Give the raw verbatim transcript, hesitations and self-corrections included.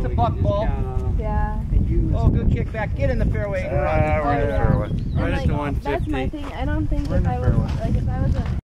That's a buck ball. Yeah. Oh, good kick back. Get in the fairway. Uh, we're in the fairway. And Right like, at the one fifty. that's my thing. I don't think We're if in the I was fairway. like if I was a